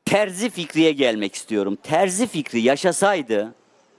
Terzi Fikri'ye gelmek istiyorum. Terzi Fikri yaşasaydı,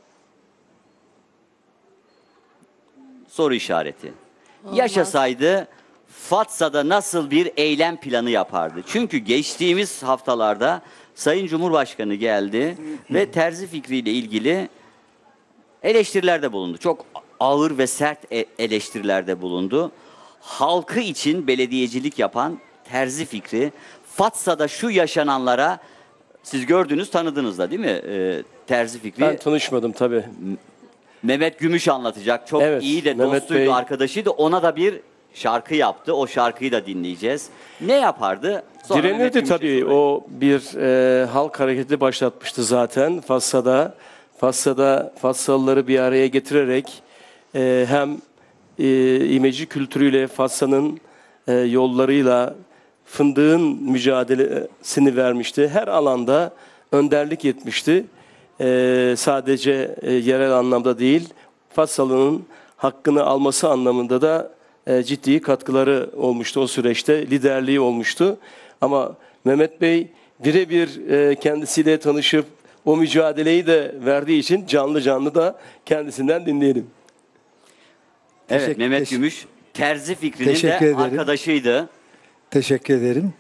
soru işareti. Olmaz. Yaşasaydı Fatsa'da nasıl bir eylem planı yapardı? Çünkü geçtiğimiz haftalarda Sayın Cumhurbaşkanı geldi ve Terzi Fikri ile ilgili eleştirilerde bulundu. Çok ağır ve sert eleştirilerde bulundu. Halkı için belediyecilik yapan Terzi Fikri, Fatsa'da şu yaşananlara, siz gördünüz, tanıdınız da değil mi Terzi Fikri? Ben tanışmadım tabii. Mehmet Gümüş anlatacak. Çok Evet, iyi de Mehmet dostuydu, Bey arkadaşıydı. Ona da bir şarkı yaptı. O şarkıyı da dinleyeceğiz. Ne yapardı? Sonra Mehmet Direnirdi Gümüş'e tabii. sorayım. O bir halk hareketi başlatmıştı zaten Fatsa'da. Fatsa'da Fatsalıları bir araya getirerek hem imece kültürüyle, Fatsa'nın yollarıyla fındığın mücadelesini vermişti. Her alanda önderlik etmişti. Sadece yerel anlamda değil, Fatsalı'nın hakkını alması anlamında da ciddi katkıları olmuştu o süreçte, liderliği olmuştu. Ama Mehmet Bey birebir kendisiyle tanışıp o mücadeleyi de verdiği için canlı canlı da kendisinden dinleyelim. Evet, Mehmet Gümüş Terzi Fikri'nin Teşekkür de ederim. arkadaşıydı. Teşekkür ederim.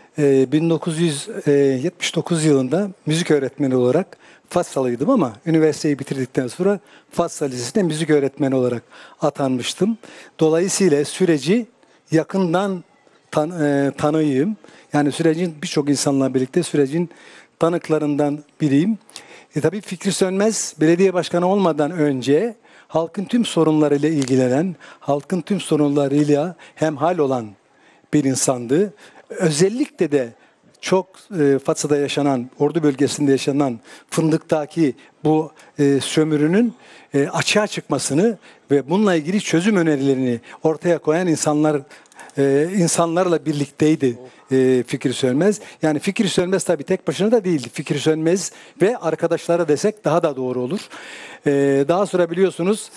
1979 yılında müzik öğretmeni olarak Fatsalıydım ama üniversiteyi bitirdikten sonra Fatsa Lisesi'nde müzik öğretmeni olarak atanmıştım. Dolayısıyla süreci yakından tanıyım. Yani sürecin birçok insanla birlikte sürecin tanıklarından biriyim. Tabii Fikri Sönmez belediye başkanı olmadan önce halkın tüm sorunlarıyla ilgilenen, halkın tüm sorunlarıyla hemhal olan bir insandı. Özellikle de çok Fatsa'da yaşanan, Ordu bölgesinde yaşanan Fındık'taki bu sömürünün açığa çıkmasını ve bununla ilgili çözüm önerilerini ortaya koyan insanlarla birlikteydi Fikri Sönmez. Yani Fikri Sönmez tabii tek başına da değildi. Fikri Sönmez ve arkadaşlara desek daha da doğru olur. Daha sonra biliyorsunuz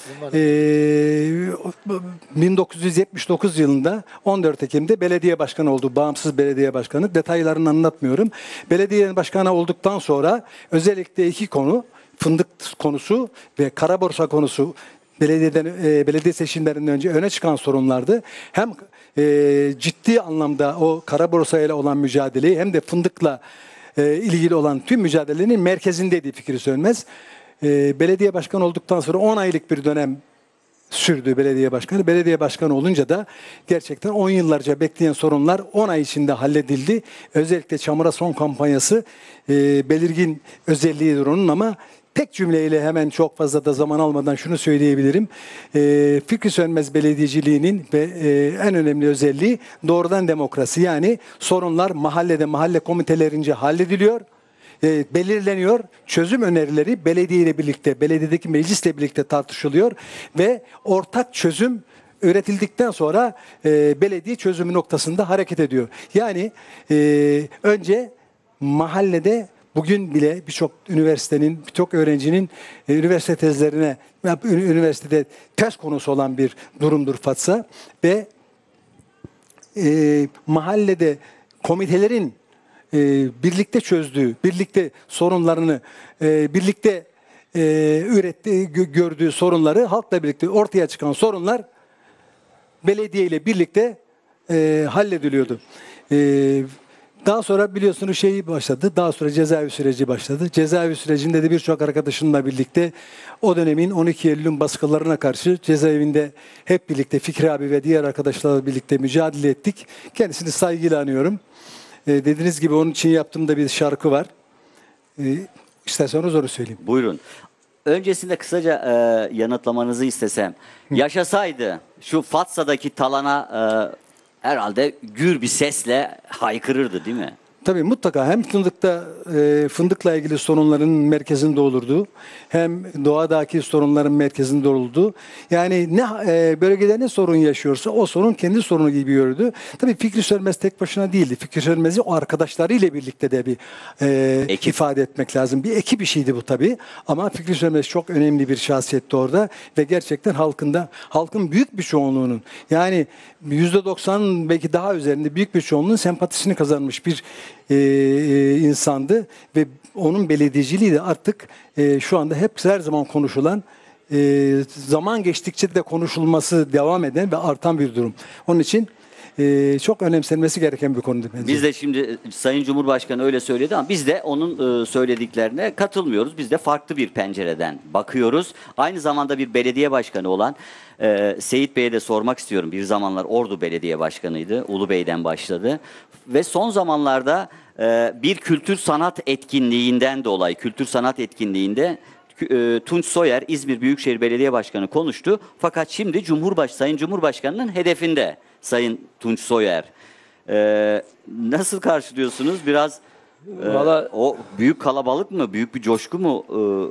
1979 yılında 14 Ekim'de belediye başkanı oldu. Bağımsız belediye başkanı. Detaylarını anlatmıyorum. Belediye başkanı olduktan sonra özellikle iki konu, fındık konusu ve kara borsa konusu belediye seçimlerinden önce öne çıkan sorunlardı. Hem ciddi anlamda o kara borsayla olan mücadeleyi hem de fındıkla ilgili olan tüm mücadelenin merkezindeydi Fikri Sönmez. Belediye başkanı olduktan sonra 10 aylık bir dönem sürdü belediye başkanı. Belediye başkanı olunca da gerçekten 10 yıllarca bekleyen sorunlar 10 ay içinde halledildi. Özellikle Çamura Son kampanyası belirgin özelliğidir onun ama tek cümleyle hemen çok fazla da zaman almadan şunu söyleyebilirim. Fikri Sönmez belediyeciliğinin ve en önemli özelliği doğrudan demokrasi. Yani sorunlar mahallede, mahalle komitelerince hallediliyor, belirleniyor. Çözüm önerileri belediye ile birlikte, belediyedeki meclisle birlikte tartışılıyor ve ortak çözüm üretildikten sonra belediye çözümü noktasında hareket ediyor. Yani önce mahallede bugün bile birçok üniversitenin, birçok öğrencinin üniversite tezlerine, üniversitede tez konusu olan bir durumdur Fatsa. Ve mahallede komitelerin birlikte çözdüğü, birlikte sorunlarını, birlikte ürettiği, gördüğü sorunları, halkla birlikte ortaya çıkan sorunlar belediye ile birlikte hallediliyordu. Daha sonra biliyorsunuz başladı. Daha sonra cezaevi süreci başladı. Cezaevi sürecinde de birçok arkadaşımla birlikte o dönemin 12 Eylül'ün baskılarına karşı cezaevinde hep birlikte Fikri abi ve diğer arkadaşlarla birlikte mücadele ettik. Kendisini saygıyla anıyorum. Dediğiniz gibi onun için yaptığım da bir şarkı var. İsterseniz onu söyleyeyim. Buyurun. Öncesinde kısaca yanıtlamanızı istesem. Yaşasaydı şu Fatsa'daki talana herhalde gür bir sesle haykırırdı değil mi? Tabii mutlaka hem fındıkla ilgili sorunların merkezinde olurdu. Hem doğadaki sorunların merkezinde olurdu. Yani bölgede ne sorun yaşıyorsa o sorun kendi sorunu gibi gördü. Tabii Fikri Sönmez tek başına değildi. Fikri Sönmez'i o arkadaşlarıyla birlikte de bir ifade etmek lazım. Bir ekip işiydi bu tabii. Ama Fikri Sönmez çok önemli bir şahsiyetti orada ve gerçekten halkın büyük bir çoğunluğunun, yani %90 belki daha üzerinde büyük bir çoğunluğun sempatisini kazanmış bir insandı ve onun belediyeciliği de artık şu anda hep her zaman konuşulan, zaman geçtikçe de konuşulması devam eden ve artan bir durum. Onun için çok önemsenmesi gereken bir konu bence. Biz de şimdi Sayın Cumhurbaşkanı öyle söyledi ama biz de onun söylediklerine katılmıyoruz. Biz de farklı bir pencereden bakıyoruz. Aynı zamanda bir belediye başkanı olan Seyit Bey'e de sormak istiyorum. Bir zamanlar Ordu Belediye Başkanıydı. Ulubey'den başladı. Ve son zamanlarda bir kültür sanat etkinliğinden dolayı, kültür sanat etkinliğinde Tunç Soyer, İzmir Büyükşehir Belediye Başkanı konuştu. Fakat şimdi Sayın Cumhurbaşkanı'nın hedefinde Sayın Tunç Soyer. Nasıl karşılıyorsunuz? Biraz Valla, o büyük kalabalık mı? Büyük bir coşku mu?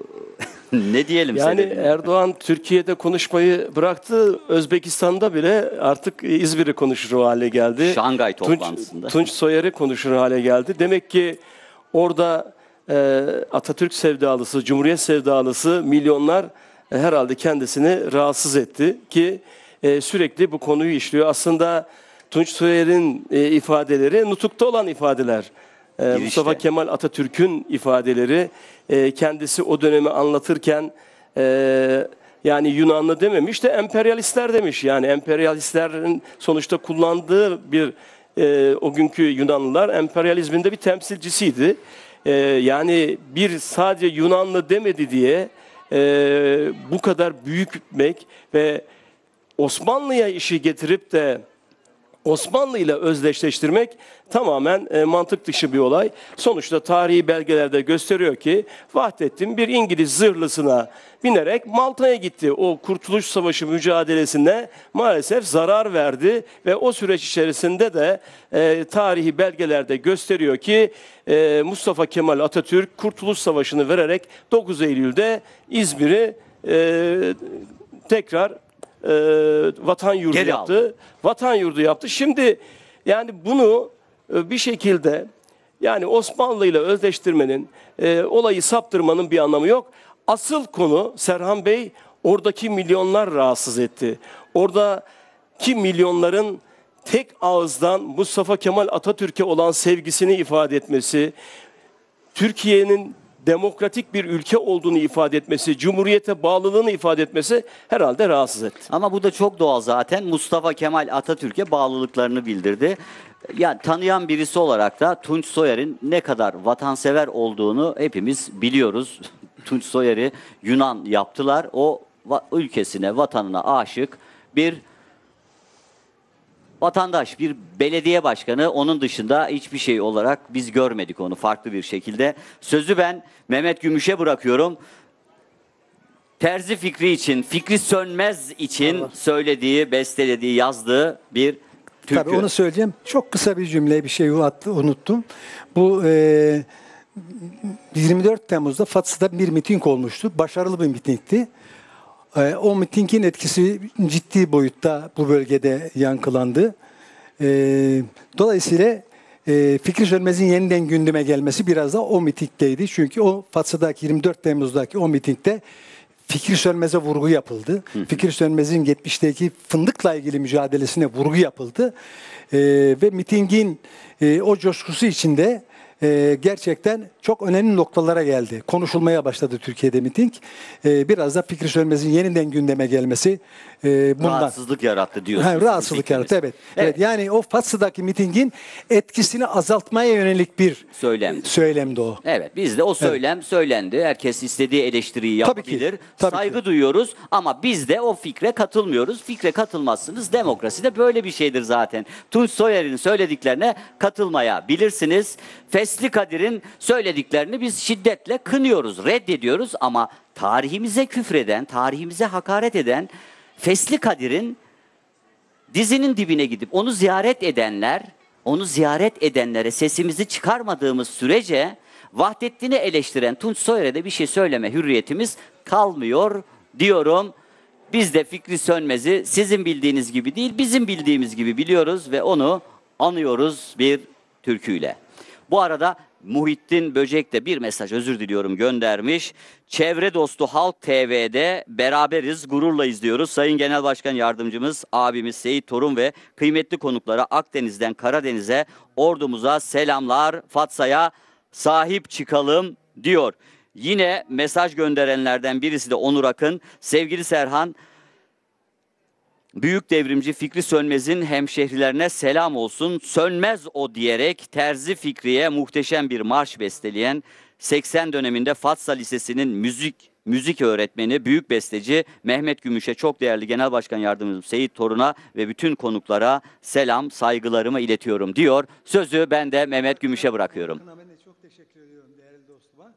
Ne diyelim? yani sebebini? Erdoğan Türkiye'de konuşmayı bıraktı. Özbekistan'da bile artık İzmir'i konuşur o hale geldi. Şangay toplantısında. Tunç Soyer'i konuşur hale geldi. Demek ki orada Atatürk sevdalısı, Cumhuriyet sevdalısı milyonlar herhalde kendisini rahatsız etti ki sürekli bu konuyu işliyor. Aslında Tunç Soyer'in ifadeleri nutukta olan ifadeler. Mustafa Kemal Atatürk'ün ifadeleri, kendisi o dönemi anlatırken yani Yunanlı dememiş de emperyalistler demiş. Yani emperyalistlerin sonuçta kullandığı bir o günkü Yunanlılar emperyalizmin de bir temsilcisiydi. Yani bir sadece Yunanlı demedi diye bu kadar büyütmek ve Osmanlı'ya işi getirip de Osmanlı ile özdeşleştirmek tamamen mantık dışı bir olay. Sonuçta tarihi belgelerde gösteriyor ki Vahdettin bir İngiliz zırhlısına binerek Malta'ya gitti. O Kurtuluş Savaşı mücadelesinde maalesef zarar verdi ve o süreç içerisinde de tarihi belgelerde gösteriyor ki Mustafa Kemal Atatürk Kurtuluş Savaşı'nı vererek 9 Eylül'de İzmir'i tekrar vatan yurdu Geri yaptı. aldı. Vatan yurdu yaptı. Şimdi yani bunu bir şekilde yani Osmanlı ile özdeştirmenin, olayı saptırmanın bir anlamı yok. Asıl konu Serhan Bey oradaki milyonlar rahatsız etti. Oradaki milyonların tek ağızdan Mustafa Kemal Atatürk'e olan sevgisini ifade etmesi, Türkiye'nin demokratik bir ülke olduğunu ifade etmesi, cumhuriyete bağlılığını ifade etmesi herhalde rahatsız etti. Ama bu da çok doğal zaten. Mustafa Kemal Atatürk'e bağlılıklarını bildirdi. Ya tanıyan birisi olarak da Tunç Soyer'in ne kadar vatansever olduğunu hepimiz biliyoruz. Tunç Soyer'i Yunan yaptılar. O ülkesine, vatanına aşık bir vatandaş, bir belediye başkanı. Onun dışında hiçbir şey olarak biz görmedik onu farklı bir şekilde. Sözü ben Mehmet Gümüş'e bırakıyorum. Terzi Fikri için, Fikri Sönmez için söylediği, bestelediği, yazdığı bir türkü. Tabii onu söyleyeceğim. Çok kısa bir cümle, bir şey unuttum. Bu 24 Temmuz'da Fatsa'da bir miting olmuştu. Başarılı bir mitingdi. O mitingin etkisi ciddi boyutta bu bölgede yankılandı. Dolayısıyla Fikri Sönmez'in yeniden gündeme gelmesi biraz da o mitingdeydi. Çünkü o Fatsa'daki 24 Temmuz'daki o mitingde Fikri Sönmez'e vurgu yapıldı. Fikri Sönmez'in 70'teki fındıkla ilgili mücadelesine vurgu yapıldı. Ve mitingin o coşkusu içinde gerçekten çok önemli noktalara geldi. Konuşulmaya başladı Türkiye'de miting. Biraz da Fikri Sönmez'in yeniden gündeme gelmesi bundan. Rahatsızlık yarattı diyorsunuz. Rahatsızlık yarattı, evet. Evet. Yani o Fatsa'daki mitingin etkisini azaltmaya yönelik bir söylemdi o. Evet, biz de o söylem söylendi. Herkes istediği eleştiriyi Tabii ki, yapabilir. tabii Saygı ki. duyuyoruz ama biz de o fikre katılmıyoruz. Fikre katılmazsınız. Demokrasi de böyle bir şeydir zaten. Tunç Soyer'in söylediklerine katılmayabilirsiniz. Fesli Kadir'in söylediklerini biz şiddetle kınıyoruz, reddediyoruz ama tarihimize küfreden, tarihimize hakaret eden Fesli Kadir'in dizinin dibine gidip onu ziyaret edenlere sesimizi çıkarmadığımız sürece Vahdettin'i eleştiren Tunç Soyer'e de bir şey söyleme hürriyetimiz kalmıyor diyorum. Biz de Fikri Sönmez'i sizin bildiğiniz gibi değil, bizim bildiğimiz gibi biliyoruz ve onu anıyoruz bir türküyle. Bu arada Muhittin Böcek de bir mesaj, özür diliyorum, göndermiş. Çevre dostu Halk TV'de beraberiz, gururla izliyoruz. Sayın Genel Başkan Yardımcımız, abimiz Seyit Torun ve kıymetli konuklara Akdeniz'den Karadeniz'e, ordumuza selamlar. Fatsa'ya sahip çıkalım diyor. Yine mesaj gönderenlerden birisi de Onur Akın. Sevgili Serhan, büyük devrimci Fikri Sönmez'in hemşehrilerine selam olsun. Sönmez o diyerek Terzi Fikri'ye muhteşem bir marş besteleyen 80 döneminde Fatsa Lisesi'nin müzik öğretmeni, büyük besteci Mehmet Gümüş'e, çok değerli Genel Başkan Yardımcımız Seyit Torun'a ve bütün konuklara selam, saygılarımı iletiyorum diyor. Sözü ben de Mehmet Gümüş'e bırakıyorum. Çok teşekkür ediyorum değerli dostuma.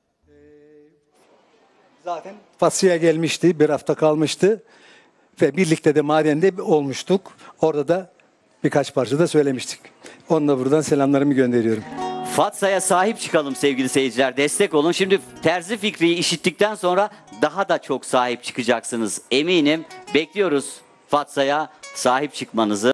Zaten Fatsa'ya gelmişti, bir hafta kalmıştı. Ve birlikte de madende olmuştuk. Orada da birkaç parça da söylemiştik. Onunla buradan selamlarımı gönderiyorum. Fatsa'ya sahip çıkalım sevgili seyirciler. Destek olun. Şimdi Terzi Fikri'yi işittikten sonra daha da çok sahip çıkacaksınız. Eminim, bekliyoruz Fatsa'ya sahip çıkmanızı.